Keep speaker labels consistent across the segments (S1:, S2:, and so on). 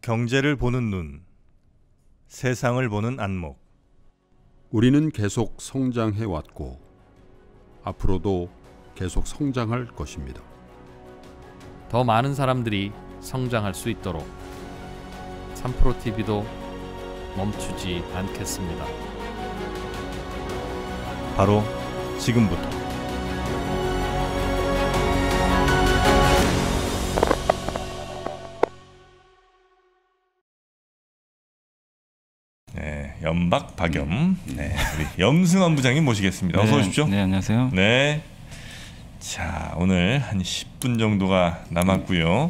S1: 경제를 보는 눈, 세상을 보는 안목.
S2: 우리는 계속 성장해 왔고 앞으로도 계속 성장할 것입니다.
S3: 더 많은 사람들이 성장할 수 있도록 3프로TV도 멈추지 않겠습니다.
S1: 바로 지금부터. 네, 연박 박염. 네, 우리 염승환 부장님 모시겠습니다. 어서 오십시오.
S4: 네, 안녕하세요.
S1: 네. 자, 오늘 한 10분 정도가 남았고요.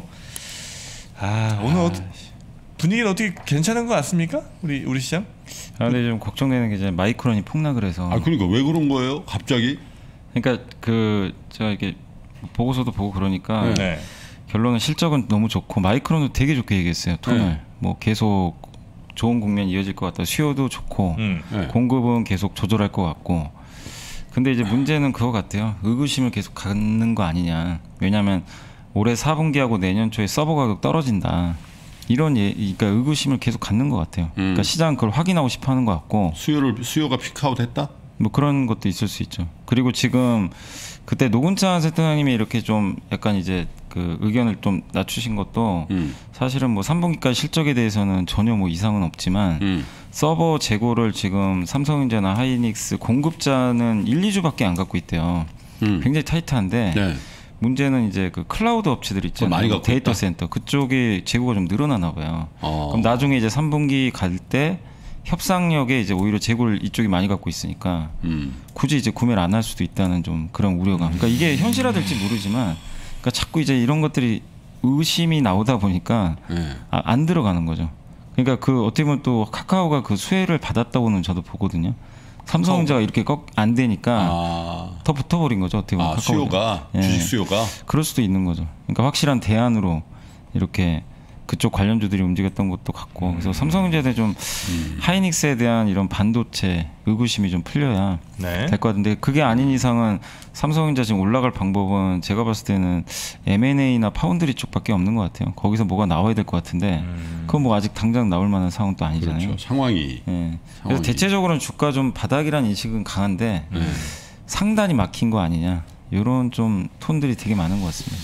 S1: 오늘 분위기는 어떻게 괜찮은 것 같습니까? 우리 시장?
S4: 근데 좀 걱정되는 게 이제 마이크론이 폭락을 해서.
S2: 그러니까 왜 그런 거예요? 갑자기?
S4: 그러니까 제가 이렇게 보고서도 보고 그러니까
S1: 네.
S4: 결론은 실적은 너무 좋고 마이크론도 되게 좋게 얘기했어요. 톤을
S2: 네.
S4: 뭐 계속 좋은 국면이 이어질 것 같다. 수요도 좋고
S2: 네.
S4: 공급은 계속 조절할 것 같고. 근데 이제 문제는 그거 같아요. 의구심을 계속 갖는 거 아니냐. 왜냐하면 올해 4분기하고 내년 초에 서버 가격 떨어진다. 그러니까 의구심을 계속 갖는 것 같아요. 그러니까 시장은 그걸 확인하고 싶어하는 것 같고.
S2: 수요가 피크아웃했다?
S4: 뭐 그런 것도 있을 수 있죠. 그리고 지금 그때 노근찬 센터장님이 이렇게 좀 약간 이제 그 의견을 좀 낮추신 것도 사실은 뭐 3분기까지 실적에 대해서는 전혀 뭐 이상은 없지만 서버 재고를 지금 삼성전자나 하이닉스 공급자는 1, 2주밖에 안 갖고 있대요. 굉장히 타이트한데
S2: 네.
S4: 문제는 이제 그 클라우드 업체들 있잖아요.
S2: 많이 갖고
S4: 데이터
S2: 있다?
S4: 센터 그쪽에 재고가 좀 늘어나나 봐요. 그럼 나중에 이제 3분기 갈 때 협상력에 이제 오히려 재고를 이쪽이 많이 갖고 있으니까 굳이 이제 구매를 안 할 수도 있다는 좀 그런 우려감. 그러니까 이게 현실화될지 모르지만 그러니까 자꾸 이제 이런 것들이 의심이 나오다 보니까 안 들어가는 거죠. 그러니까 그 어떻게 보면 또 카카오가 그 수혜를 받았다고는 저도 보거든요. 삼성전자가 이렇게 안 되니까 더 붙어버린 거죠. 어떻게 보면
S2: 수요가 주식 수요가
S4: 그럴 수도 있는 거죠. 그러니까 확실한 대안으로 이렇게 그쪽 관련주들이 움직였던 것도 같고 그래서 삼성전자에 좀 하이닉스에 대한 이런 반도체 의구심이 좀 풀려야 될 것 같은데 그게 아닌 이상은 삼성전자 지금 올라갈 방법은 제가 봤을 때는 M&A나 파운드리 쪽밖에 없는 것 같아요. 거기서 뭐가 나와야 될 것 같은데 그건 뭐 아직 당장 나올 만한 상황도 아니잖아요.
S2: 그렇죠. 상황이.
S4: 그래서 대체적으로는 주가 좀 바닥이라는 인식은 강한데 상단이 막힌 거 아니냐 이런 좀 톤들이 되게 많은 것 같습니다.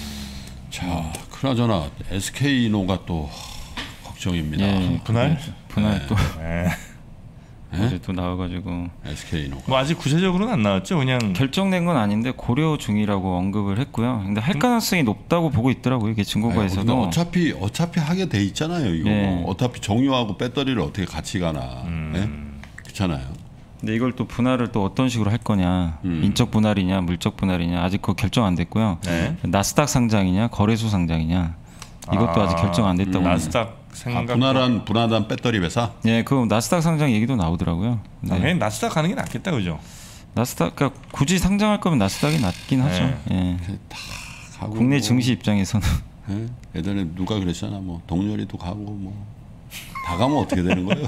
S2: 자, 그나저나 SK이노가 또 걱정입니다.
S1: 분할
S4: 또 어제 또 나와가지고
S2: SK이노가
S1: 뭐 아직 구체적으로는 안 나왔죠. 그냥
S4: 결정된 건 아닌데 고려 중이라고 언급을 했고요. 근데 할 가능성이 높다고 보고 있더라고요. 이게 증거가에서도.
S2: 어차피 하게 돼 있잖아요. 이거 어차피 정유하고 배터리를 어떻게 같이 가나. 그렇잖아요.
S4: 근데 이걸 또 분할을 또 어떤 식으로 할 거냐, 인적 분할이냐, 물적 분할이냐 아직 그거 결정 안 됐고요. 나스닥 상장이냐, 거래소 상장이냐 이것도 아직 결정 안 됐다고.
S1: 나스닥 생각.
S2: 분할한 배터리 회사.
S4: 네, 그 나스닥 상장 얘기도 나오더라고요.
S1: 그냥 나스닥 가는 게 낫겠다, 그죠?
S4: 나스닥 그러니까 굳이 상장할 거면 나스닥이 낫긴 하죠.
S2: 다
S4: 국내 증시 입장에서는.
S2: 예전에 누가 그랬잖아, 뭐 동료리도 가고 뭐. 다 가면 어떻게 되는 거예요?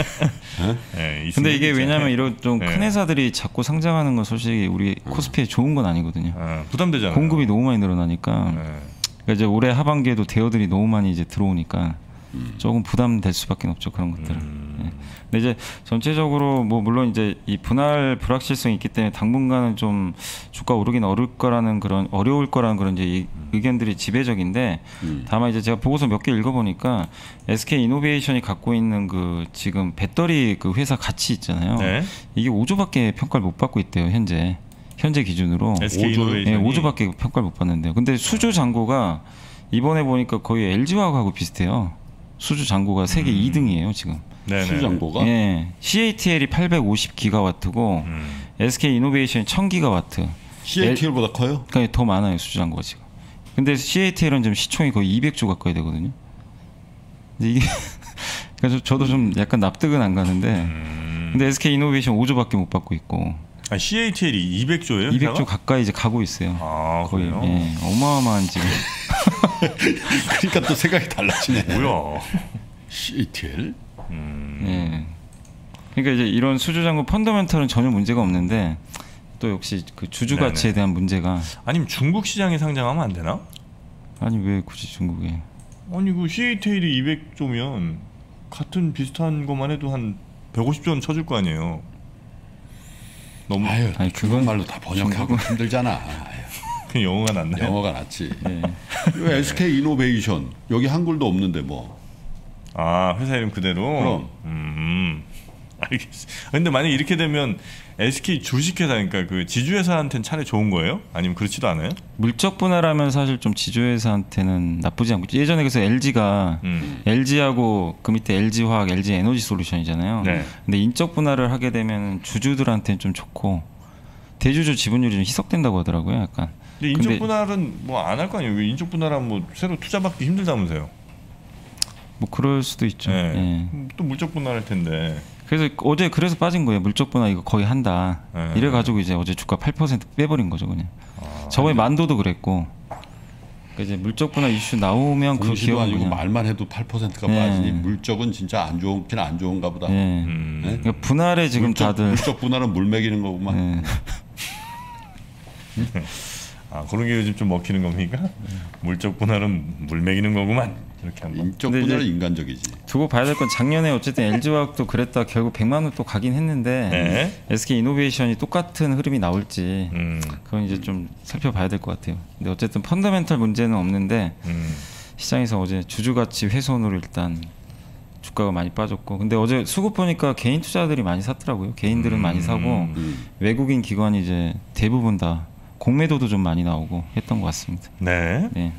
S4: 근데 이게 왜냐하면 이런 좀 큰 회사들이 자꾸 상장하는 건 솔직히 우리 코스피에 좋은 건 아니거든요.
S1: 부담되잖아요.
S4: 공급이 너무 많이 늘어나니까. 그러니까 이제 올해 하반기에도 대여들이 너무 많이 이제 들어오니까 조금 부담될 수밖에 없죠 그런 것들은. 근데 이제 전체적으로 뭐 물론 이제 이 분할 불확실성이 있기 때문에 당분간은 좀 주가 오르긴 어려울 거라는 그런 이제 의견들이 지배적인데 다만 이제 제가 보고서 몇 개 읽어보니까 SK 이노베이션이 갖고 있는 그 지금 배터리 그 회사 가치 있잖아요. 이게 5조밖에 평가를 못 받고 있대요 현재 기준으로.
S1: SK 이노베이션이
S4: 5조밖에 평가를 못 받는데요. 근데 수주 잔고가 이번에 보니까 거의 LG화학하고 비슷해요. 수주 잔고가 세계 2등이에요 지금.
S2: 수주 잔고가?
S4: CATL이 850기가와트고 SK 이노베이션이 1000기가와트.
S2: CATL보다 커요?
S4: 그러니까 더 많아요 수주 잔고가 지금. 근데 CATL은 지금 시총이 거의 200조 가까이 되거든요. 근데 이게 그래서 저도 좀 약간 납득은 안 가는데. 근데 SK 이노베이션 5조밖에 못 받고 있고.
S1: CATL이 200조예요?
S4: 200조 가까이 이제 가고 있어요. 거의.
S1: 그래요?
S4: 어마어마한 지금.
S2: 그러니까 또 생각이 달라지네.
S1: 뭐야?
S2: CATL?
S4: 그러니까 이제 이런 수주 잔고 펀더멘털은 전혀 문제가 없는데 또 역시 그 주주 가치에 대한 문제가.
S1: 아니면 중국 시장에 상장하면 안 되나?
S4: 아니 왜 굳이 중국에?
S1: 아니 그 CATL이 200조면 같은 비슷한 것만 해도 한 150조는 쳐줄 거 아니에요. 너무
S2: 아유,
S4: 아니,
S2: 그건 말로 다 번역하고 힘들잖아. 아유,
S1: 그냥 영어가 낫나요?
S2: 영어가 낫지.
S4: 네.
S2: 이거 SK 이노베이션 여기 한글도 없는데 뭐.
S1: 아 회사 이름 그대로.
S2: 그럼.
S1: 알겠어. 근데 만약 이렇게 되면 SK 주식회사니까 그 지주회사한테는 차라리 좋은 거예요? 아니면 그렇지도 않아요?
S4: 물적 분할하면 사실 좀 지주회사한테는 나쁘지 않고 예전에 그래서 LG가 LG하고 그 밑에 LG화학, LG 에너지 솔루션이잖아요.
S1: 네.
S4: 근데 인적 분할을 하게 되면 주주들한테는 좀 좋고 대주주 지분율이 좀 희석된다고 하더라고요. 약간.
S1: 근데 인적 분할은 뭐 안 할 거 아니에요? 왜 인적 분할하면 뭐 새로 투자 받기 힘들다면서요?
S4: 뭐 그럴 수도 있죠.
S1: 네.
S4: 예.
S1: 또 물적 분할할 텐데.
S4: 그래서 어제 그래서 빠진 거예요. 물적 분할 이거 거의 한다.
S1: 네.
S4: 이래 가지고 이제 어제 주가 8% 빼버린 거죠, 그냥. 저번에 만도도 그랬고. 그러니까 이제 물적 분할 이슈 나오면 그
S2: 공시도
S4: 기업은
S2: 아니고
S4: 그냥
S2: 말만 해도 8%가
S4: 네.
S2: 빠지니 물적은 진짜 안 좋긴 안 좋은가 보다.
S4: 예.
S2: 네?
S4: 그러니까 분할에 지금 다들
S2: 물적 분할은 물 먹이는 거구만.
S4: 예.
S1: 아 그런 게 요즘 좀 먹히는 겁니까? 물적 분할은 물 먹이는 거구만. 이렇게 한번.
S2: 인적
S4: 근데
S2: 분할은
S4: 이제
S2: 인간적이지.
S4: 두고 봐야 될 건 작년에 어쨌든 LG화학도 그랬다 결국 100만 원 또 가긴 했는데
S1: 네.
S4: SK 이노베이션이 똑같은 흐름이 나올지
S1: 음.
S4: 그건 이제 좀 살펴봐야 될 것 같아요. 근데 어쨌든 펀더멘털 문제는 없는데 시장에서 어제 주주 가치 훼손으로 일단 주가가 많이 빠졌고 근데 어제 수급 보니까 개인 투자들이 많이 샀더라고요. 개인들은 많이 사고 외국인 기관이 이제 대부분 다 공매도도 좀 많이 나오고 했던 것 같습니다.
S1: 네.
S4: 네.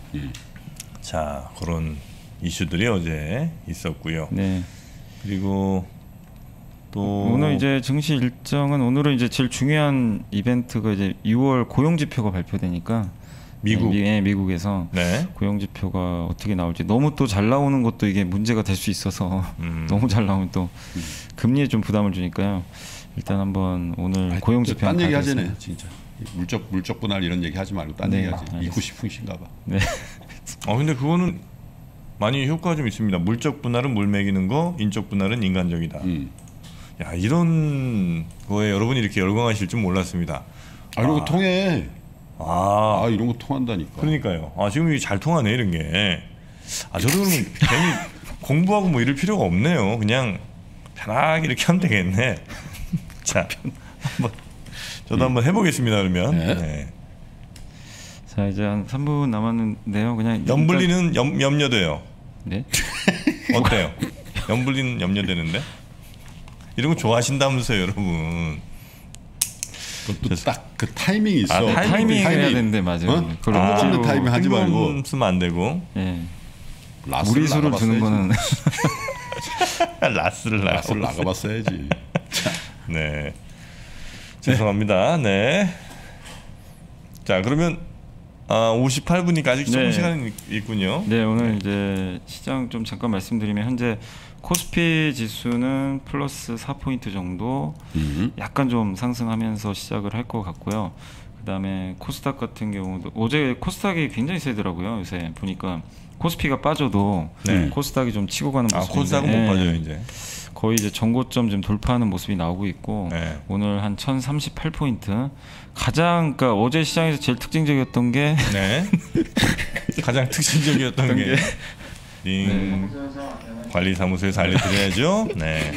S1: 자 그런 이슈들이 어제 있었고요.
S4: 네.
S1: 그리고 또
S4: 오늘 이제 증시 일정은 오늘은 이제 제일 중요한 이벤트가 이제 6월 고용 지표가 발표되니까
S1: 미국.
S4: 미국에서
S1: 네.
S4: 고용 지표가 어떻게 나올지 너무 또 잘 나오는 것도 이게 문제가 될 수 있어서 너무 잘 나오면 또 금리에 좀 부담을 주니까요. 일단 한번 오늘 고용 지표
S2: 딴
S4: 한번
S2: 얘기
S4: 가겠습니다.
S2: 하자네 진짜. 물적 분할 이런 얘기 하지 말고 딴
S4: 네,
S2: 얘기 하지.
S4: 알겠습니다.
S2: 믿고 싶으신가 봐.
S4: 네.
S1: 근데 그거는 많이 효과가 좀 있습니다. 물적 분할은 물 먹이는 거, 인적 분할은 인간적이다. 야 이런 거에 여러분이 이렇게 열광하실 줄 몰랐습니다.
S2: 아 이런 거 통해.
S1: 아,
S2: 아 이런 거 통한다니까.
S1: 그러니까요. 아 지금 이게 잘 통하네 이런 게. 아 저도 그러면 괜히 공부하고 뭐 이럴 필요가 없네요. 그냥 편하게 이렇게 하면 되겠네. 자, 한번 저도 한번 해보겠습니다. 그러면.
S2: 네.
S1: 네.
S4: 자 이제 한 3분 남았는데요. 그냥
S1: 염불리는 염려돼요.
S4: 네.
S1: 어때요? 염불리는 염려되는데? 이런 거 좋아하신다면서요, 여러분.
S2: 그것도 딱 그 타이밍이 있어.
S1: 아,
S4: 타이밍 해야 되는데 맞아요.
S2: 어?
S4: 그걸
S2: 아,
S4: 억지로
S2: 타이밍 하지 말고.
S1: 쓰면 안 되고.
S4: 예.
S2: 라스를
S4: 무리수를 두는 거는
S1: 라스를
S2: 라스를 나가봤어야지.
S1: 네. 죄송합니다. 네. 자, 그러면 58분이니까 아직 조금
S4: 네.
S1: 시간이 있군요.
S4: 네 오늘 이제 시장 좀 잠깐 말씀드리면 현재 코스피 지수는 플러스 4포인트 정도 약간 좀 상승하면서 시작을 할 것 같고요. 그다음에 코스닥 같은 경우도 어제 코스닥이 굉장히 세더라고요. 요새 보니까 코스피가 빠져도
S1: 네.
S4: 코스닥이 좀 치고 가는 모습인데
S1: 코스닥은 못 빠져요 이제.
S4: 거의 이제 전고점 좀 돌파하는 모습이 나오고 있고
S1: 네.
S4: 오늘 한 1038포인트 가장 그러니까 어제 시장에서 제일 특징적이었던 게
S1: 네. 가장 특징적이었던 게 관리사무소에서 알려드려야죠. 네.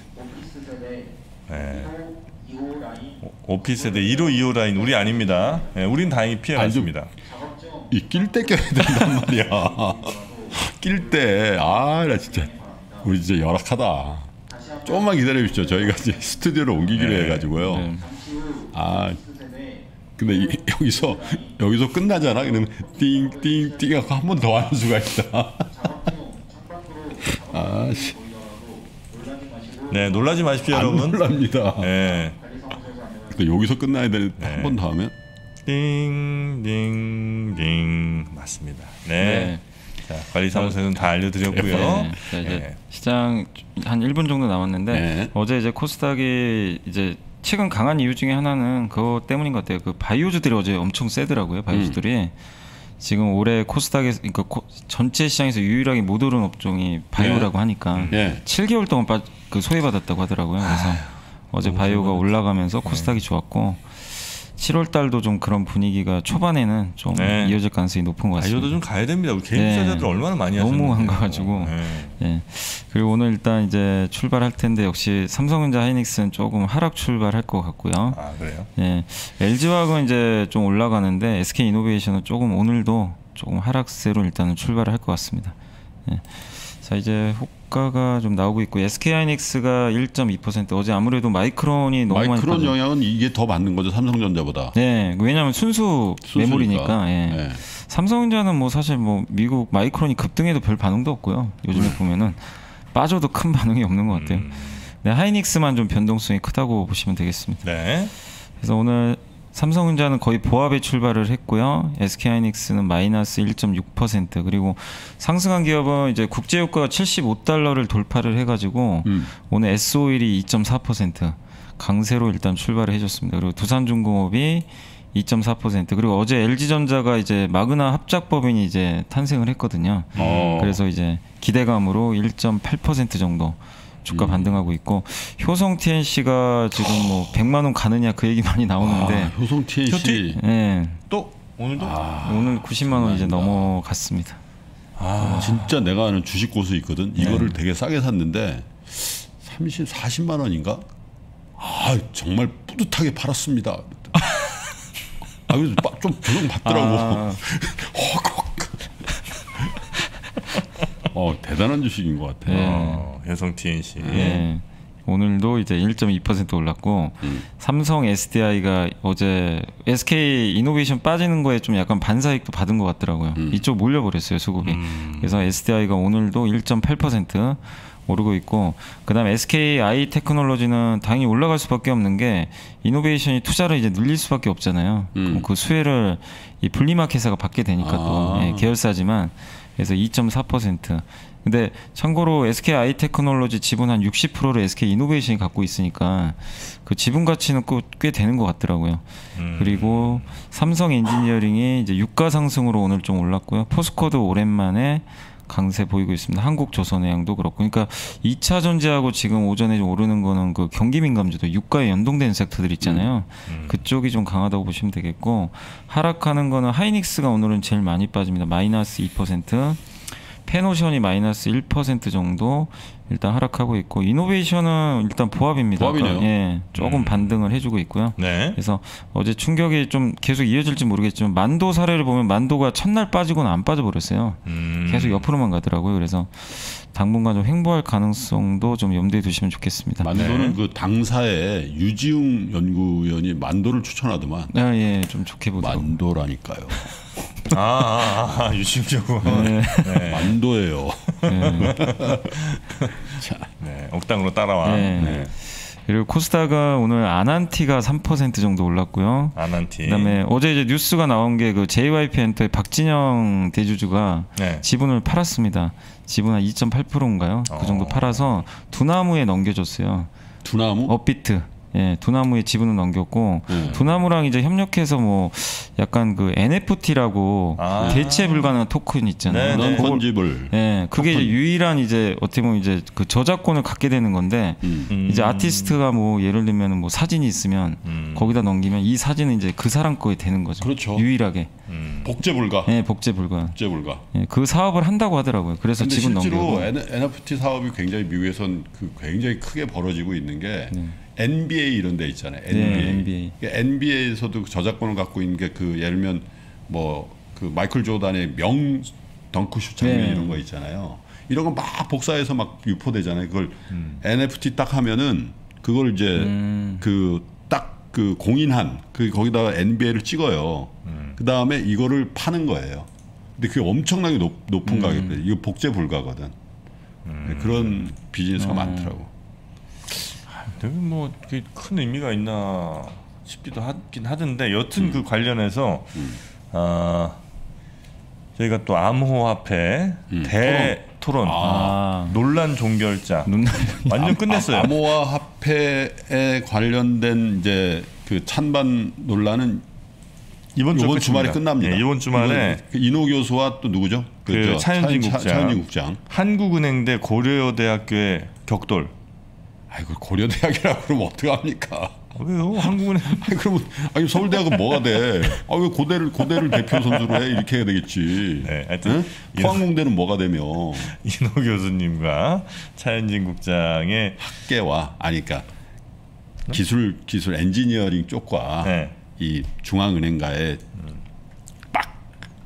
S1: 네. 오피스 세대 1호 2호 라인 우리 아닙니다. 네, 우린 다행히 피해갔습니다.
S2: 이 낄 때 껴야 된단 말이야. 낄 때. 아 나 진짜 우리 진짜 열악하다. 조금만 기다려 주십시오. 저희가 이제 스튜디오로 옮기기로
S1: 네.
S2: 해가지고요.
S4: 네.
S2: 아 근데 여기서 끝나잖아. 그러면 띵띵띵 하고 한 번 더 하는 수가 있다. 아 씨.
S1: 네, 놀라지 마십시오,
S2: 안
S1: 여러분.
S2: 놀랍니다.
S1: 네.
S2: 근데 여기서 끝나야 되는데 한 번 더 하면
S1: 띵띵띵 맞습니다. 네.
S4: 네.
S1: 자, 관리사무소에서는 다 알려드렸고요.
S4: 네. 자, 이제
S1: 네.
S4: 시장 한 1분 정도 남았는데
S2: 네.
S4: 어제 이제 코스닥이 이제 최근 강한 이유 중에 하나는 그거 때문인 것 같아요. 그 바이오주들이 어제 엄청 세더라고요. 바이오주들이 지금 올해 코스닥에서 그러니까 전체 시장에서 유일하게 못 오른 업종이 바이오라고 하니까
S2: 네.
S4: 7개월 동안 소외받았다고 하더라고요. 그래서 어제 바이오가 올라가면서 코스닥이 좋았고 7월 달도 좀 그런 분위기가 초반에는 좀
S1: 네.
S4: 이어질 가능성이 높은 것 같습니다.
S1: 아이오도 좀 가야 됩니다. 우리 개인
S4: 네.
S1: 투자자들 얼마나 많이 하셨는데
S4: 너무 한가가지고. 예. 그리고 오늘 일단 이제 출발할 텐데 역시 삼성전자 하이닉스는 조금 하락 출발할 것 같고요.
S1: 아 그래요?
S4: 예. LG화학은 이제 좀 올라가는데 SK 이노베이션은 조금 오늘도 조금 하락세로 일단은 출발을 할 것 같습니다. 예. 자 이제 호가가 좀 나오고 있고 SK 하이닉스가 1.2% 어제 아무래도 마이크론이 너무 많이
S2: 마이크론
S4: 빠져.
S2: 영향은 이게 더 받는 거죠 삼성전자보다.
S4: 네, 왜냐하면 순수 메모리니까. 예.
S2: 네.
S4: 삼성전자는 뭐 사실 뭐 미국 마이크론이 급등해도 별 반응도 없고요. 요즘에 보면은 빠져도 큰 반응이 없는 것 같아요. 네, 하이닉스만 좀 변동성이 크다고 보시면 되겠습니다.
S1: 네.
S4: 그래서 오늘 삼성전자는 거의 보합에 출발을 했고요. SK 하이닉스는 마이너스 1.6% 그리고 상승한 기업은 이제 국제유가가 75달러를 돌파를 해가지고 오늘 S-오일이 2.4% 강세로 일단 출발을 해줬습니다. 그리고 두산중공업이 2.4% 그리고 어제 LG전자가 이제 마그나 합작법인이 이제 탄생을 했거든요. 그래서 이제 기대감으로 1.8% 정도 주가 반등하고 있고 효성 TNC가 지금 뭐 100만 원 가느냐 그 얘기 많이 나오는데
S2: 효성 TNC
S4: 예.
S1: 또 오늘도
S4: 오늘 90만 원 이제 넘어갔습니다.
S2: 진짜 내가 아는 주식 고수 있거든. 이거를 되게 싸게 샀는데 40만 원인가? 정말 뿌듯하게 팔았습니다. 그래서 좀 조정 받더라고. 대단한 주식인 것 같아.
S1: 효성 TNC.
S4: 예. 오늘도 이제 1.2% 올랐고 삼성 SDI가 어제 SK 이노베이션 빠지는 거에 좀 약간 반사익도 받은 것 같더라고요. 이쪽 몰려버렸어요 수급이. 그래서 SDI가 오늘도 1.8% 오르고 있고 그다음 SK 아이테크놀로지는 당연히 올라갈 수밖에 없는 게 이노베이션이 투자를 이제 늘릴 수밖에 없잖아요. 그럼 그 수혜를 이 분리마켓사가 받게 되니까 또 계열사지만 그래서 2.4%. 근데 참고로 SK 아이테크놀로지 지분 한 60%를 SK 이노베이션이 갖고 있으니까 그 지분 가치는 꽤 되는 것 같더라고요. 그리고 삼성 엔지니어링이 이제 유가 상승으로 오늘 좀 올랐고요. 포스코도 오랜만에 강세 보이고 있습니다. 한국조선해양도 그렇고. 그러니까 2차 전지하고 지금 오전에 좀 오르는 거는 그 경기 민감주도 유가에 연동된 섹터들 있잖아요. 그쪽이 좀 강하다고 보시면 되겠고 하락하는 거는 하이닉스가 오늘은 제일 많이 빠집니다. 마이너스 2%. 페노션이 마이너스 1% 정도 일단 하락하고 있고 이노베이션은 일단 보합입니다.
S2: 보합이네요.
S4: 예, 조금 반등을 해주고 있고요.
S1: 네.
S4: 그래서 어제 충격이 좀 계속 이어질지 모르겠지만 만도 사례를 보면 만도가 첫날 빠지고는 안 빠져버렸어요. 계속 옆으로만 가더라고요. 그래서 당분간 좀 횡보할 가능성도 좀 염두에 두시면 좋겠습니다.
S2: 만도는 그 당사에 유지웅 연구위원이 만도를 추천하더만.
S4: 예, 좀 좋게 보더라고요.
S2: 만도라니까요.
S1: 유심적으로.
S4: 네.
S1: 네.
S2: 만도예요.
S1: 네. 억당으로 따라와.
S4: 네.
S1: 네.
S4: 그리고 코스닥은 오늘 아난티가 3% 정도 올랐고요.
S1: 아난티.
S4: 그다음에 어제 이제 뉴스가 나온 게 그 JYP 엔터의 박진영 대주주가
S1: 네.
S4: 지분을 팔았습니다. 지분 한 2.8%인가요? 그 정도 팔아서 두나무에 넘겨줬어요.
S2: 두나무?
S4: 업비트. 예, 두나무에 지분을 넘겼고 두나무랑 이제 협력해서 뭐 약간 그 NFT라고 대체 불가능한 토큰 있잖아요.
S1: 네, 네.
S2: 펀지블.
S4: 예, 그게 이제 유일한 이제 어떻게 보면 이제 그 저작권을 갖게 되는 건데 이제 아티스트가 뭐 예를 들면 뭐 사진이 있으면 거기다 넘기면 이 사진은 이제 그 사람 거에 되는 거죠.
S2: 그렇죠.
S4: 유일하게.
S2: 복제 불가.
S4: 예, 복제 불가.
S2: 복제 불가.
S4: 예, 그 사업을 한다고 하더라고요. 그래서
S2: 근데
S4: 지분
S2: 실제로
S4: 넘기고.
S2: NFT 사업이 굉장히 미국에선 굉장히 크게 벌어지고 있는 게 NBA 이런 데 있잖아요. NBA. NBA에서도 저작권을 갖고 있는 게 그 예를 들면 뭐 그 마이클 조단의 명 덩크슛 장면 이런 거 있잖아요. 이런 거 막 복사해서 막 유포되잖아요. 그걸 NFT 딱 하면은 그걸 이제 그 딱 그 공인한 그 거기다가 NBA를 찍어요. 그 다음에 이거를 파는 거예요. 근데 그게 엄청나게 높은 가격대. 이거 복제 불가거든. 그런 비즈니스가 많더라고.
S1: 되게 뭐 큰 의미가 있나 싶기도 하긴 하던데 여튼 그 관련해서 저희가 또 암호화폐 대토론 논란 종결자 완전 끝냈어요.
S2: 암호화 화폐에 관련된 이제 그 찬반 논란은 이번 주말에 끝납니다.
S1: 네, 이번 주말에
S2: 이노 교수와 또 누구죠?
S1: 그 차현진
S2: 국장.
S1: 한국은행 대 고려대학교의 격돌.
S2: 아이고 고려대학이라고 그러면 어떡합니까?
S1: 왜요? 한국은행.
S2: 아니 그러면 아니 서울대학은 뭐가 돼? 아 왜 고대를 대표 선수로 해? 이렇게 해야 되겠지.
S1: 네, 하여튼
S2: 응? 포항공대는 뭐가 되며?
S1: 이노 교수님과 차현진 국장의
S2: 학계와 그러니까 기술 엔지니어링 쪽과
S1: 네.
S2: 이 중앙은행가의 빡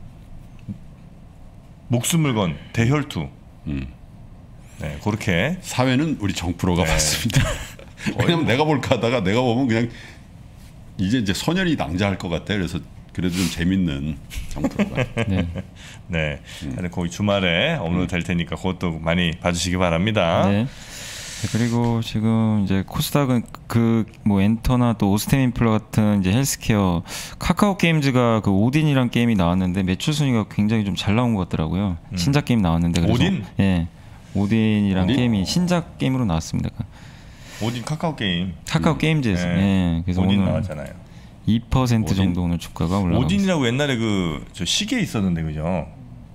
S1: 목숨을 건 대혈투. 네, 그렇게
S2: 사회는 우리 정프로가 봤습니다. 왜냐면 내가 볼까 하다가 내가 보면 그냥 이제 선열이 낭자할 것 같아. 그래서 그래도 좀 재밌는 정프로가.
S1: 네. 거기 주말에 업로드 될 테니까 그것도 많이 봐주시기 바랍니다.
S4: 네. 그리고 지금 이제 코스닥은 그 뭐 엔터나 또 오스템인플라 같은 이제 헬스케어 카카오 게임즈가 그 오딘이란 게임이 나왔는데 매출 순위가 굉장히 좀 잘 나온 것 같더라고요. 신작 게임 나왔는데 그래서
S1: 오딘?
S4: 예. 오딘이란
S2: 오딘?
S4: 게임이 신작 게임으로 나왔습니다.
S1: 오딘 카카오 게임.
S4: 카카오 게임즈에서
S1: 네.
S4: 예. 그래서
S1: 오딘
S4: 오늘
S1: 나왔잖아요.
S4: 2% 정도 오늘 주가가 올라가고
S1: 오딘이라고 옛날에 그 저 시계 있었는데 그죠?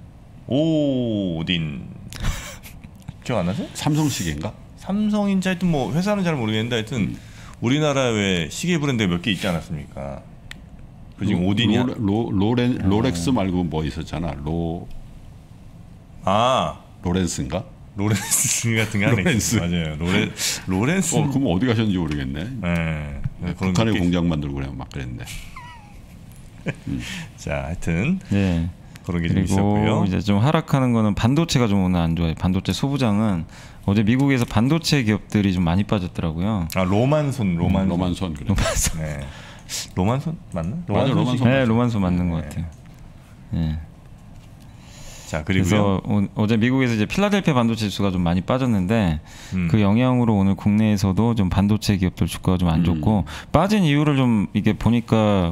S1: 오딘 기억 안 나세요?
S2: 삼성시계인가?
S1: 삼성인지 하여튼 뭐 회사는 잘 모르겠는데 하여튼 우리나라 왜 시계 브랜드 몇 개 있지 않았습니까? 그 지금 오딘이야.
S2: 로렉스 말고 뭐 있었잖아. 로렌스인가?
S1: 로렌스 같은 게 하나
S2: 로렌스.
S1: 있어요. 맞아요. 로렌스.
S2: 그럼 어디 가셨는지 모르겠네.
S1: 네. 그런
S2: 북한에
S1: 게
S2: 공장 만들고 그래 막 그랬는데.
S1: 자, 하여튼
S4: 네.
S1: 그런 게 좀
S4: 그리고
S1: 있었고요.
S4: 이제 좀 하락하는 거는 반도체가 좀 오늘 안 좋아요. 반도체 소부장은 어제 미국에서 반도체 기업들이 좀 많이 빠졌더라고요.
S1: 아, 로만손.
S2: 그래.
S1: 네. 로만손 맞나?
S2: 맞아, 로만손.
S4: 네, 로만손 맞는 것
S1: 네.
S4: 같아요. 네.
S1: 자, 그리고요.
S4: 그래서 어제 미국에서 이제 필라델피아 반도체 지수가 좀 많이 빠졌는데 그 영향으로 오늘 국내에서도 좀 반도체 기업들 주가가 좀 안 좋고 빠진 이유를 좀 이게 보니까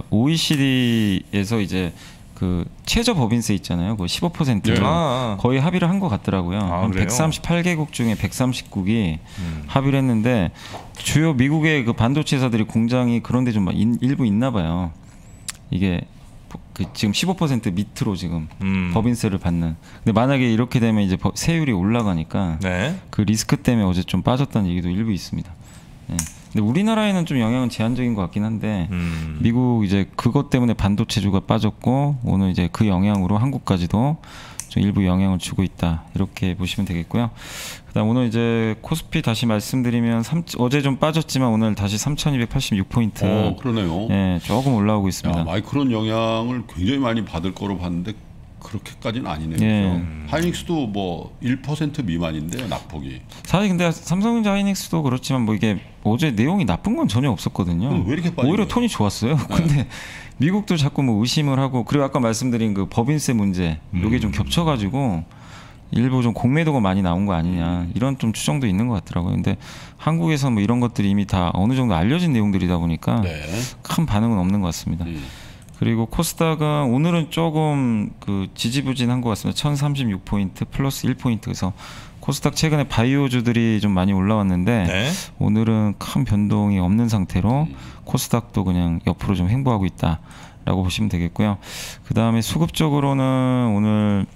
S4: OECD에서 이제 그 최저 법인세 있잖아요. 그 15%를 거의 합의를 한 것 같더라고요.
S1: 아,
S4: 138개국 중에 139기 합의를 했는데 주요 미국의 그 반도체 회사들이 공장이 그런데 좀 일부 있나 봐요. 이게 그 지금 15% 밑으로 지금 법인세를 받는. 근데 만약에 이렇게 되면 이제 세율이 올라가니까
S1: 네.
S4: 그 리스크 때문에 어제 좀 빠졌다는 얘기도 일부 있습니다. 네. 근데 우리나라에는 좀 영향은 제한적인 것 같긴 한데 미국 이제 그것 때문에 반도체주가 빠졌고 오늘 이제 그 영향으로 한국까지도 좀 일부 영향을 주고 있다 이렇게 보시면 되겠고요. 그다음 오늘 이제 코스피 다시 말씀드리면 어제 좀 빠졌지만 오늘 다시 3,286포인트.
S2: 그러네요.
S4: 네, 조금 올라오고 있습니다.
S2: 마이크론 영향을 굉장히 많이 받을 거로 봤는데 그렇게까지는 아니네요.
S4: 예.
S2: 하이닉스도 뭐 1% 미만인데요, 낙폭이.
S4: 사실 근데 삼성전자 하이닉스도 그렇지만 뭐 이게 어제 내용이 나쁜 건 전혀 없었거든요.
S2: 왜 이렇게 빠진
S4: 오히려
S2: 거예요?
S4: 톤이 좋았어요. 근데 미국도 자꾸 뭐 의심을 하고 그리고 아까 말씀드린 그 법인세 문제 이게 좀 겹쳐가지고 일부 좀 공매도가 많이 나온 거 아니냐 이런 좀 추정도 있는 것 같더라고요. 근데 한국에서 뭐 이런 것들이 이미 다 어느 정도 알려진 내용들이다 보니까 큰 반응은 없는 것 같습니다. 그리고 코스닥은 오늘은 조금 그 지지부진한 것 같습니다. 1036포인트 플러스 1포인트. 그래서 코스닥 최근에 바이오주들이 좀 많이 올라왔는데
S1: 네.
S4: 오늘은 큰 변동이 없는 상태로 코스닥도 그냥 옆으로 좀 횡보하고 있다라고 보시면 되겠고요. 그 다음에 수급적으로는 오늘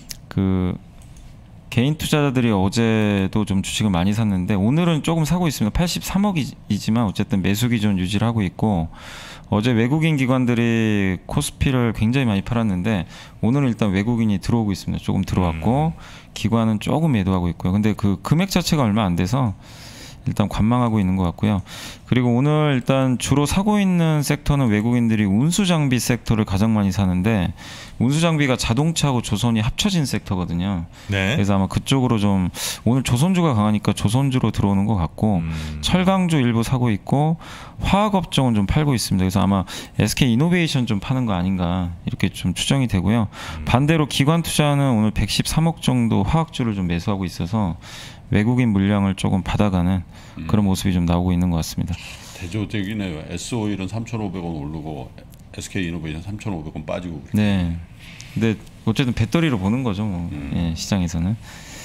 S4: 그 개인 투자자들이 어제도 좀 주식을 많이 샀는데 오늘은 조금 사고 있습니다. 83억이지만 어쨌든 매수 기준 유지를 하고 있고 어제 외국인 기관들이 코스피를 굉장히 많이 팔았는데 오늘은 일단 외국인이 들어오고 있습니다. 조금 들어왔고 기관은 조금 매도하고 있고요. 근데 그 금액 자체가 얼마 안 돼서 일단 관망하고 있는 것 같고요. 그리고 오늘 일단 주로 사고 있는 섹터는 외국인들이 운수장비 섹터를 가장 많이 사는데 운수장비가 자동차하고 조선이 합쳐진 섹터거든요.
S1: 네.
S4: 그래서 아마 그쪽으로 좀 오늘 조선주가 강하니까 조선주로 들어오는 것 같고 철강주 일부 사고 있고 화학업종은 좀 팔고 있습니다. 그래서 아마 SK 이노베이션 좀 파는 거 아닌가 이렇게 좀 추정이 되고요. 반대로 기관 투자는 오늘 113억 정도 화학주를 좀 매수하고 있어서 외국인 물량을 조금 받아가는 그런 모습이 좀 나오고 있는 것 같습니다.
S2: 대조적이네요. S-오일은 3,500원 오르고 SK 이노베이션 3,500원 빠지고.
S4: 네. 근데 어쨌든 배터리로 보는 거죠, 뭐. 예, 시장에서는.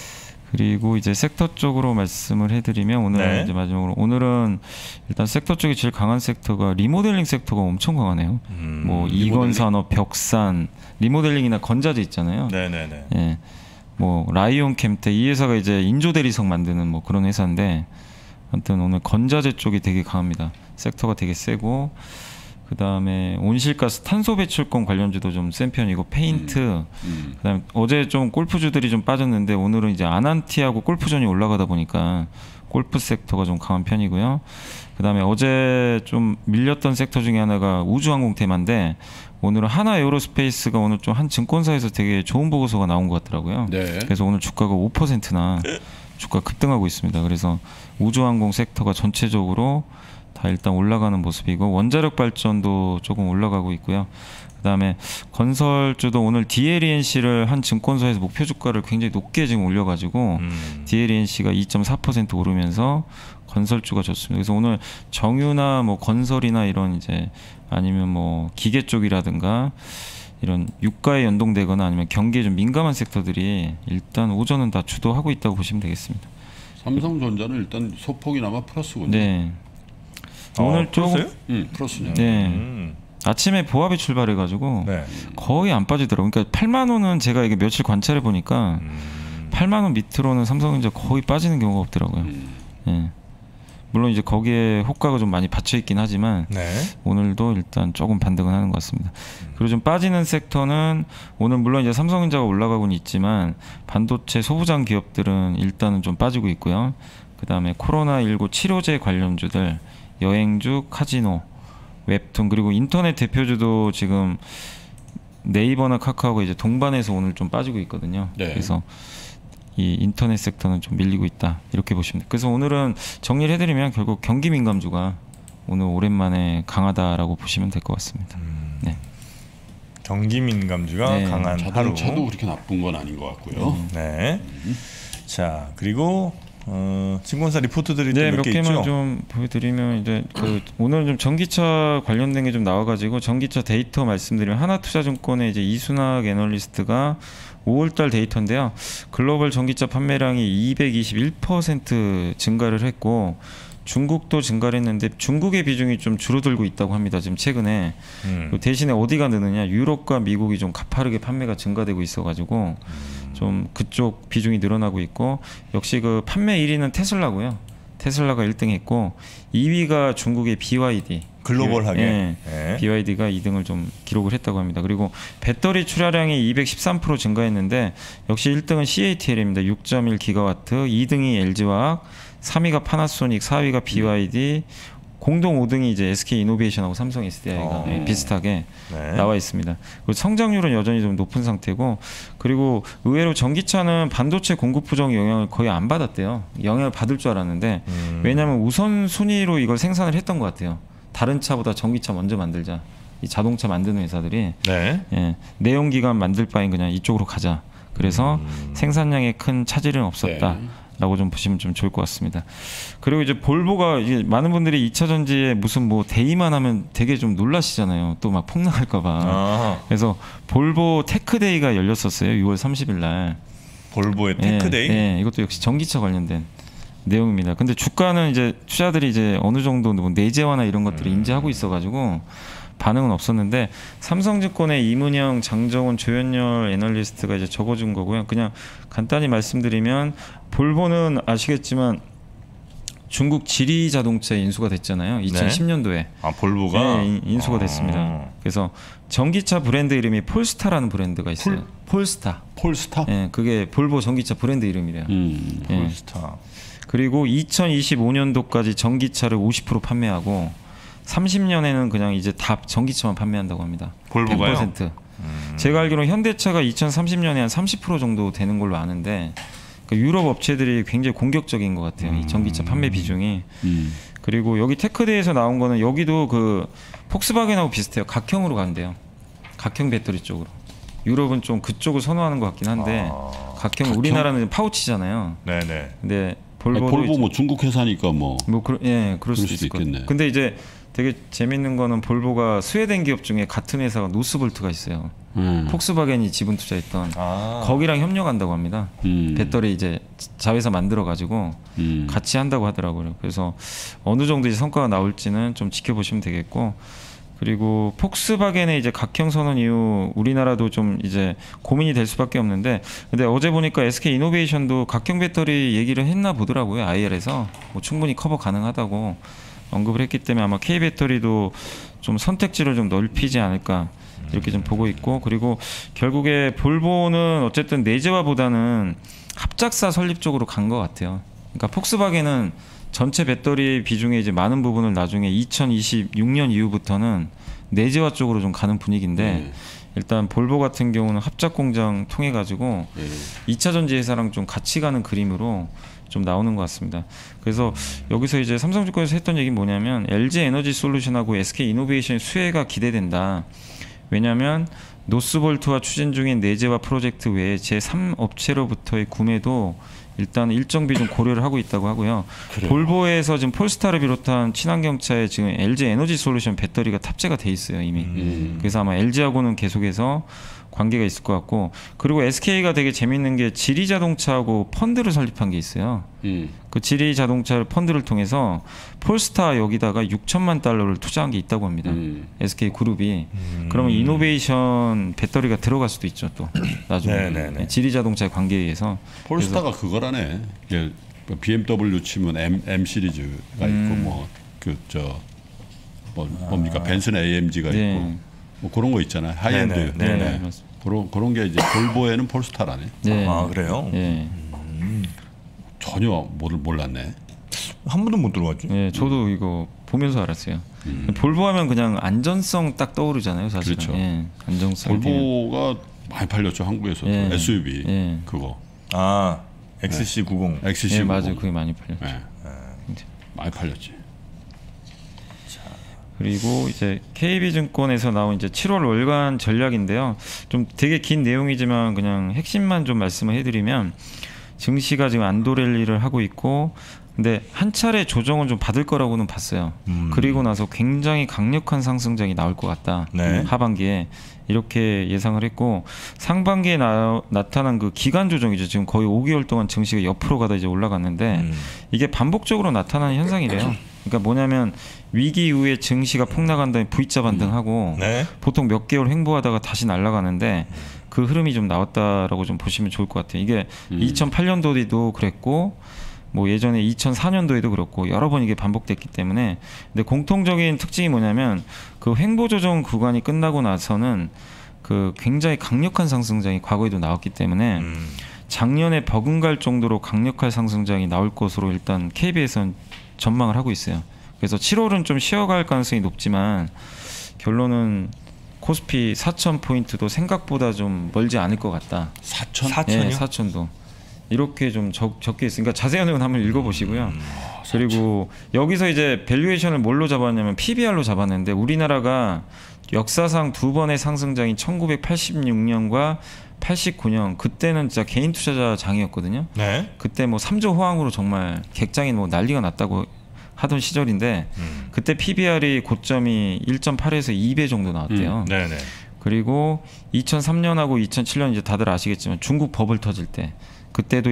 S4: 그리고 이제 섹터 쪽으로 말씀을 해드리면 오늘
S1: 네.
S4: 이제 마지막으로 오늘은 일단 섹터 쪽이 제일 강한 섹터가 리모델링 섹터가 엄청 강하네요. 뭐 이건산업, 벽산, 리모델링이나 건자재 있잖아요.
S1: 네네네.
S4: 예. 뭐 라이온 캠테 이 회사가 이제 인조 대리석 만드는 뭐 그런 회사인데 아무튼 오늘 건자재 쪽이 되게 강합니다. 섹터가 되게 세고, 그 다음에 온실가스 탄소 배출권 관련주도 좀 센 편이고, 페인트, 그다음에 어제 좀 골프주들이 좀 빠졌는데 오늘은 이제 아난티하고 골프존이 올라가다 보니까 골프 섹터가 좀 강한 편이고요. 그 다음에 어제 좀 밀렸던 섹터 중에 하나가 우주항공 테마인데, 오늘은 하나 에어로스페이스가 오늘 좀 한 증권사에서 되게 좋은 보고서가 나온 것 같더라고요.
S2: 네.
S4: 그래서 오늘 주가가 5%나 주가 급등하고 있습니다. 그래서 우주항공 섹터가 전체적으로 다 일단 올라가는 모습이고, 원자력 발전도 조금 올라가고 있고요. 그다음에 건설주도 오늘 DLENC를 한 증권사에서 목표 주가를 굉장히 높게 지금 올려가지고 DLENC가 2.4% 오르면서 건설주가 좋습니다. 그래서 오늘 정유나 뭐 건설이나 이런 이제 아니면 뭐 기계 쪽이라든가 이런 유가에 연동되거나 아니면 경기에 좀 민감한 섹터들이 일단 오전은 다 주도하고 있다고 보시면 되겠습니다.
S2: 삼성전자는 일단 소폭이나마 플러스군요.
S4: 네. 오늘 조금
S2: 플러스냐.
S4: 네. 아침에 보합이 출발해가지고
S1: 네.
S4: 거의 안 빠지더라고요. 그러니까 8만 원은 제가 이게 며칠 관찰해 보니까 8만 원 밑으로는 삼성전자 거의 빠지는 경우가 없더라고요. 네. 물론 이제 거기에 호가가 좀 많이 받쳐 있긴 하지만
S1: 네.
S4: 오늘도 일단 조금 반등은 하는 것 같습니다. 그리고 좀 빠지는 섹터는 오늘 물론 이제 삼성전자가 올라가고는 있지만 반도체 소부장 기업들은 일단은 좀 빠지고 있고요. 그 다음에 코로나19 치료제 관련주들, 여행주, 카지노, 웹툰, 그리고 인터넷 대표주도 지금 네이버나 카카오가 이제 동반해서 오늘 좀 빠지고 있거든요.
S2: 네.
S4: 그래서 이 인터넷 섹터는 좀 밀리고 있다 이렇게 보시면 돼요. 그래서 오늘은 정리를 해드리면 결국 경기 민감주가 오늘 오랜만에 강하다라고 보시면 될 것 같습니다. 네.
S1: 경기 민감주가
S4: 네.
S1: 강한 하루.
S2: 자동차도 그렇게 나쁜 건 아닌 것 같고요.
S1: 네. 자, 그리고 증권사 리포트들이
S4: 네,
S1: 몇
S4: 몇
S1: 개
S4: 개만
S1: 있죠.
S4: 좀 보여드리면 이제 오늘은 좀 전기차 관련된 게 좀 나와가지고 전기차 데이터 말씀드리면 하나투자증권의 이제 이순학 애널리스트가 5월달 데이터인데요. 글로벌 전기차 판매량이 221% 증가를 했고 중국도 증가를 했는데 중국의 비중이 좀 줄어들고 있다고 합니다. 지금 최근에. 대신에 어디가 느느냐, 유럽과 미국이 좀 가파르게 판매가 증가되고 있어가지고 좀 그쪽 비중이 늘어나고 있고, 역시 그 판매 1위는 테슬라고요. 테슬라가 1등했고 2위가 중국의 BYD.
S1: 글로벌하게.
S4: 예,
S1: 네.
S4: BYD가 2등을 좀 기록을 했다고 합니다. 그리고 배터리 출하량이 213% 증가했는데 역시 1등은 CATL입니다. 6.1기가와트, 2등이 LG화학, 3위가 파나소닉, 4위가 BYD, 공동 5등이 이제 SK이노베이션하고 삼성 SDI가 비슷하게
S1: 네.
S4: 나와 있습니다. 그리고 성장률은 여전히 좀 높은 상태고, 그리고 의외로 전기차는 반도체 공급 부정 영향을 거의 안 받았대요. 영향을 받을 줄 알았는데 왜냐하면 우선순위로 이걸 생산을 했던 것 같아요. 다른 차보다 전기차 먼저 만들자. 이 자동차 만드는 회사들이
S1: 네.
S4: 예, 내연기관 만들 바엔 그냥 이쪽으로 가자. 그래서 생산량에 큰 차질은 없었다.
S2: 네.
S4: 라고 좀 보시면 좀 좋을 것 같습니다. 그리고 이제 볼보가 이제 많은 분들이 2차 전지에 무슨 뭐 데이만 하면 되게 좀 놀라시잖아요. 또 막 폭락할까봐. 그래서 볼보 테크데이가 열렸었어요. 6월 30일 날.
S1: 볼보의 테크데이.
S4: 예, 이것도 역시 전기차 관련된 내용입니다. 근데 주가는 이제 투자들이 이제 어느 정도 뭐 내재화나 이런 것들을 인지하고 있어가지고 반응은 없었는데, 삼성증권의 이문영, 장정원, 조현열 애널리스트가 이제 적어준 거고요. 그냥 간단히 말씀드리면 볼보는 아시겠지만 중국 지리 자동차에 인수가 됐잖아요. 2010년도에.
S1: 아, 볼보가
S4: 네, 인수가 됐습니다. 그래서 전기차 브랜드 이름이 폴스타라는 브랜드가 있어요. 폴스타.
S2: 폴스타?
S4: 네, 그게 볼보 전기차 브랜드 이름이래요. 예.
S1: 폴스타.
S4: 그리고 2025년도까지 전기차를 50% 판매하고 30년에는 그냥 이제 다 전기차만 판매한다고 합니다.
S1: 볼보가요?
S4: 100%. 제가 알기로는 현대차가 2030년에 한 30% 정도 되는 걸로 아는데, 그러니까 유럽 업체들이 굉장히 공격적인 것 같아요. 이 전기차 판매 비중이. 그리고 여기 테크데이에서 나온 거는 여기도 그 폭스바겐하고 비슷해요. 각형으로 간대요. 각형 배터리 쪽으로. 유럽은 좀 그쪽을 선호하는 것 같긴 한데 각형, 우리나라는 파우치잖아요.
S1: 네네.
S4: 근데
S2: 볼보 뭐 중국 회사니까
S4: 그럴 수도 있을 것 같아요. 근데 이제 되게 재밌는 거는 볼보가 스웨덴 기업 중에 같은 회사가 노스볼트가 있어요. 폭스바겐이 지분 투자했던 거기랑 협력한다고 합니다. 배터리 이제 자회사 만들어 가지고 같이 한다고 하더라고요. 그래서 어느 정도 이제 성과가 나올지는 좀 지켜보시면 되겠고, 그리고 폭스바겐의 이제 각형 선언 이후 우리나라도 좀 이제 고민이 될 수밖에 없는데, 근데 어제 보니까 SK이노베이션도 각형 배터리 얘기를 했나 보더라고요. IR에서 뭐 충분히 커버 가능하다고 언급을 했기 때문에 아마 K배터리도 좀 선택지를 좀 넓히지 않을까 이렇게 좀 보고 있고, 그리고 결국에 볼보는 어쨌든 내재화보다는 합작사 설립 쪽으로 간 것 같아요. 그러니까 폭스바겐은 전체 배터리 비중의 이제 많은 부분을 나중에 2026년 이후부터는 내재화 쪽으로 좀 가는 분위기인데 일단 볼보 같은 경우는 합작 공장 통해 가지고 2차 전지 회사랑 좀 같이 가는 그림으로 좀 나오는 것 같습니다. 그래서 여기서 이제 삼성증권에서 했던 얘기는 뭐냐면 LG 에너지 솔루션하고 SK 이노베이션 수혜가 기대된다. 왜냐하면 노스볼트와 추진 중인 내재화 프로젝트 외에 제3업체로부터의 구매도 일단 일정 비중 고려를 하고 있다고 하고요.
S2: 그래요.
S4: 볼보에서 지금 폴스타를 비롯한 친환경차에 지금 LG 에너지 솔루션 배터리가 탑재가 돼 있어요 이미. 그래서 아마 LG하고는 계속해서 관계가 있을 것 같고, 그리고 SK가 되게 재밌는 게 지리자동차하고 펀드를 설립한 게 있어요. 그 지리자동차 펀드를 통해서 폴스타 여기다가 6천만 달러를 투자한 게 있다고 합니다. SK 그룹이. 그러면 이노베이션 배터리가 들어갈 수도 있죠 또 나중에.
S1: 네네네.
S4: 지리자동차의 관계에 의해서.
S2: 폴스타가 그거라네. 이게 BMW 치면 M 시리즈가 있고 뭐 그 저 뭡니까 벤슨 AMG가
S4: 네.
S2: 있고 뭐 그런 거 있잖아요. 하이엔드.
S1: 네네.
S4: 맞습니다.
S2: 그런 게 이제 볼보에는 폴스타라네.
S4: 네.
S1: 아 그래요?
S4: 예.
S2: 전혀 몰랐네.
S1: 한 번도 못 들어봤죠.
S4: 예, 저도 이거 보면서 알았어요. 볼보 하면 그냥 안전성 딱 떠오르잖아요, 사실은.
S2: 그렇죠.
S4: 예, 안정성.
S2: 볼보가 많이 팔렸죠 한국에서도.
S4: 예.
S2: SUV
S4: 예.
S2: 그거.
S1: 아 XC90.
S2: XC90.
S4: 예, 맞아요. 그게 많이 팔렸죠.
S2: 예. 많이 팔렸지.
S4: 그리고 이제 KB증권에서 나온 이제 7월 월간 전략인데요. 좀 되게 긴 내용이지만 그냥 핵심만 좀 말씀을 해드리면, 증시가 지금 안도랠리를 하고 있고, 근데 한 차례 조정은 좀 받을 거라고는 봤어요. 그리고 나서 굉장히 강력한 상승장이 나올 것 같다.
S1: 네.
S4: 하반기에 이렇게 예상을 했고, 상반기에 나타난 그 기간 조정이죠. 지금 거의 5개월 동안 증시가 옆으로 가다 이제 올라갔는데 이게 반복적으로 나타나는 현상이래요. 그러니까 뭐냐면 위기 이후에 증시가 폭락한 다음에 V자 반등하고
S1: 네.
S4: 보통 몇 개월 횡보하다가 다시 날아가는데 그 흐름이 좀 나왔다라고 좀 보시면 좋을 것 같아요. 이게 2008년도에도 그랬고 뭐 예전에 2004년도에도 그렇고 여러 번 이게 반복됐기 때문에, 근데 공통적인 특징이 뭐냐면 그 횡보 조정 구간이 끝나고 나서는 그 굉장히 강력한 상승장이 과거에도 나왔기 때문에 작년에 버금갈 정도로 강력한 상승장이 나올 것으로 일단 KB에서는 전망을 하고 있어요. 그래서 7월은 좀 쉬어갈 가능성이 높지만 결론은 코스피 4,000포인트도 생각보다 좀 멀지 않을 것 같다.
S2: 4천?
S4: 예, 4,000도. 이렇게 좀 적혀 있으니까 자세한 내용은 한번 읽어보시고요. 그리고 여기서 이제 밸류에이션을 뭘로 잡았냐면 PBR로 잡았는데, 우리나라가 역사상 두 번의 상승장이 1986년과 89년, 그때는 진짜 개인 투자자 장이었거든요.
S1: 네.
S4: 그때 뭐 3조 호황으로 정말 객장이 뭐 난리가 났다고 하던 시절인데 그때 PBR이 고점이 1.8에서 2배 정도 나왔대요.
S1: 네네.
S4: 그리고 2003년하고 2007년 이제 다들 아시겠지만 중국 버블 터질 때 그때도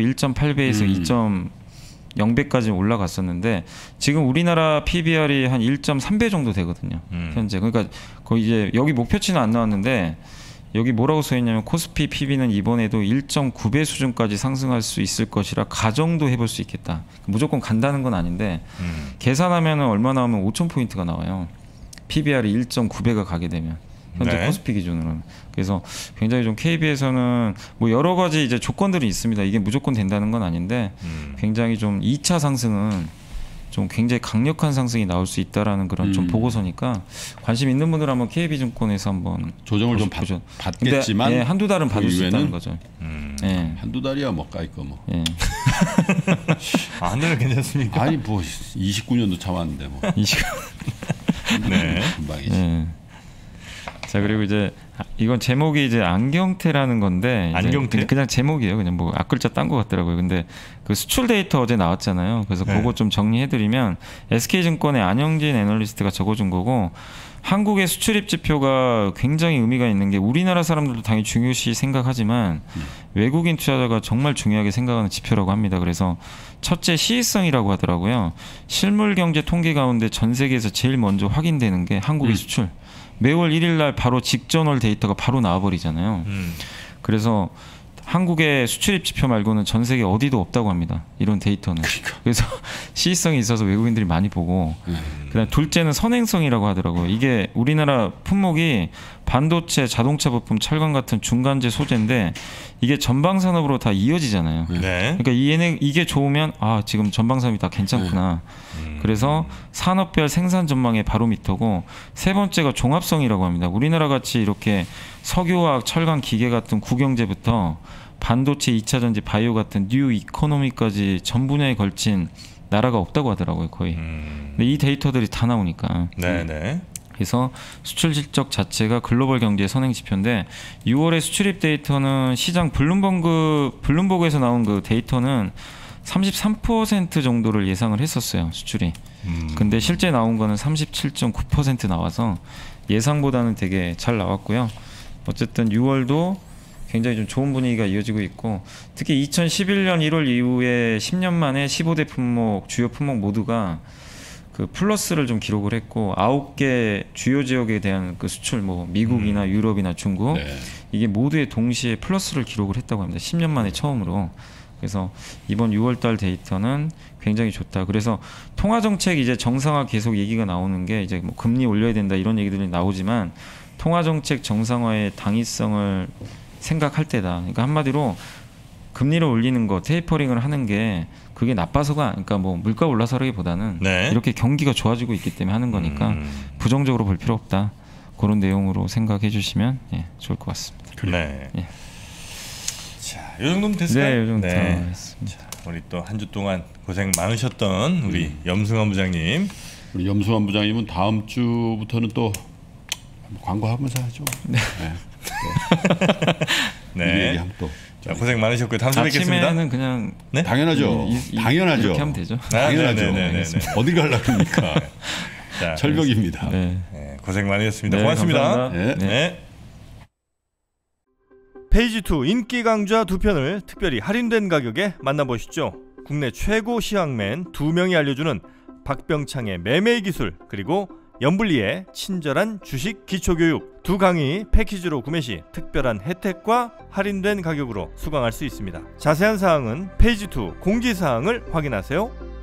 S4: 1.8배에서 2.0배까지 올라갔었는데, 지금 우리나라 PBR이 한 1.3배 정도 되거든요. 현재. 그러니까 거의 이제 여기 목표치는 안 나왔는데 여기 뭐라고 써있냐면 코스피 PB는 이번에도 1.9배 수준까지 상승할 수 있을 것이라 가정도 해볼 수 있겠다. 무조건 간다는 건 아닌데 계산하면 얼마 나오면 5,000포인트가 나와요. PBR이 1.9배가 가게 되면 현재
S1: 네.
S4: 코스피 기준으로는. 그래서 굉장히 좀 KB에서는 뭐 여러 가지 이제 조건들이 있습니다. 이게 무조건 된다는 건 아닌데 굉장히 좀 2차 상승은 좀 굉장히 강력한 상승이 나올 수 있다라는 그런 좀 보고서니까 관심 있는 분들 한번 KB증권에서 한번
S2: 조정을 좀
S4: 보죠.
S2: 받겠지만
S4: 근데, 예, 한두 달은 받을 수
S2: 이후에는
S4: 있다는 거죠. 예.
S2: 한두 달이야 뭐 까이거 뭐.
S4: 예.
S1: 아, 한 달은 괜찮습니까?
S2: 아니 뭐 29년도 참았는데 뭐.
S4: 이 시간.
S1: 네.
S2: 금방이지.
S4: 예. 자, 그리고 이제 이건 제목이 이제 안경테라는 건데, 이제
S1: 안경테?
S4: 그냥 제목이에요. 그냥 뭐 앞글자 딴 것 같더라고요. 근데 그 수출 데이터 어제 나왔잖아요. 그래서
S1: 네.
S4: 그거 좀 정리해드리면 SK증권의 안영진 애널리스트가 적어준 거고, 한국의 수출입 지표가 굉장히 의미가 있는 게, 우리나라 사람들도 당연히 중요시 생각하지만 외국인 투자자가 정말 중요하게 생각하는 지표라고 합니다. 그래서 첫째 시의성이라고 하더라고요. 실물 경제 통계 가운데 전 세계에서 제일 먼저 확인되는 게 한국의 수출. 매월 1일 날 바로 직전월 데이터가 바로 나와버리잖아요. 그래서 한국의 수출입 지표 말고는 전 세계 어디도 없다고 합니다. 이런 데이터는.
S2: 그러니까.
S4: 그래서 시의성이 있어서 외국인들이 많이 보고 그다음 둘째는 선행성이라고 하더라고요. 이게 우리나라 품목이 반도체, 자동차 부품, 철강 같은 중간재 소재인데 이게 전방 산업으로 다 이어지잖아요.
S1: 네.
S4: 그러니까 이게 좋으면 아 지금 전방 산업이 다 괜찮구나. 그래서 산업별 생산 전망의 바로미터고 세 번째가 종합성이라고 합니다. 우리나라 같이 이렇게 석유화학, 철강, 기계 같은 구경제부터 반도체, 2차 전지, 바이오 같은 뉴 이코노미까지 전 분야에 걸친 나라가 없다고 하더라고요, 거의. 근데 이 데이터들이 다 나오니까.
S1: 네네.
S4: 그래서 수출 실적 자체가 글로벌 경제 선행 지표인데 6월의 수출입 데이터는 시장 블룸버그에서 나온 그 데이터는 33% 정도를 예상을 했었어요, 수출이. 근데 실제 나온 거는 37.9% 나와서 예상보다는 되게 잘 나왔고요. 어쨌든 6월도 굉장히 좀 좋은 분위기가 이어지고 있고 특히 2011년 1월 이후에 10년 만에 15대 품목, 주요 품목 모두가 그 플러스를 좀 기록을 했고 9개 주요 지역에 대한 그 수출 뭐 미국이나 유럽이나 중국
S2: 네.
S4: 이게 모두에 동시에 플러스를 기록을 했다고 합니다. 10년 만에 처음으로. 그래서 이번 6월달 데이터는 굉장히 좋다. 그래서 통화 정책 이제 정상화 계속 얘기가 나오는 게 이제 뭐 금리 올려야 된다 이런 얘기들이 나오지만 통화 정책 정상화의 당위성을 생각할 때다. 그러니까 한마디로 금리를 올리는 거, 테이퍼링을 하는 게 그게 나빠서가, 그러니까 뭐 물가 올라서라기보다는
S1: 네.
S4: 이렇게 경기가 좋아지고 있기 때문에 하는 거니까 부정적으로 볼 필요 없다. 그런 내용으로 생각해 주시면 예, 좋을 것 같습니다.
S1: 네.
S4: 예.
S1: 자, 이 정도면 됐을까요?
S4: 네, 이 정도
S1: 네.
S4: 됐습니다.
S1: 자, 우리 또 한 주 동안 고생 많으셨던 우리 염승환 부장님.
S2: 우리 염승환 부장님은 다음 주부터는 또 광고하면서 하죠. 네.
S1: 네.
S2: 이 얘기하면 또.
S1: 자, 고생 많으셨고요. 다음 주에 뵙겠습니다.
S4: 아침에는 그냥
S1: 네?
S2: 당연하죠. 당연하죠.
S4: 이렇게 하면 되죠.
S2: 당연하죠.
S1: 네네네네.
S2: 어딜 가려고 그러니까.
S1: 자,
S2: 철벽입니다.
S4: 네.
S1: 네, 고생 많으셨습니다.
S4: 네,
S1: 고맙습니다.
S4: 감사합니다.
S2: 네.
S1: 네.
S5: 페이지 2 인기 강좌 2편을 특별히 할인된 가격에 만나보시죠. 국내 최고 시황맨 2명이 알려주는 박병창의 매매 기술 그리고 염블리의 친절한 주식 기초교육 두 강의 패키지로 구매 시 특별한 혜택과 할인된 가격으로 수강할 수 있습니다. 자세한 사항은 페이지 2 공지사항을 확인하세요.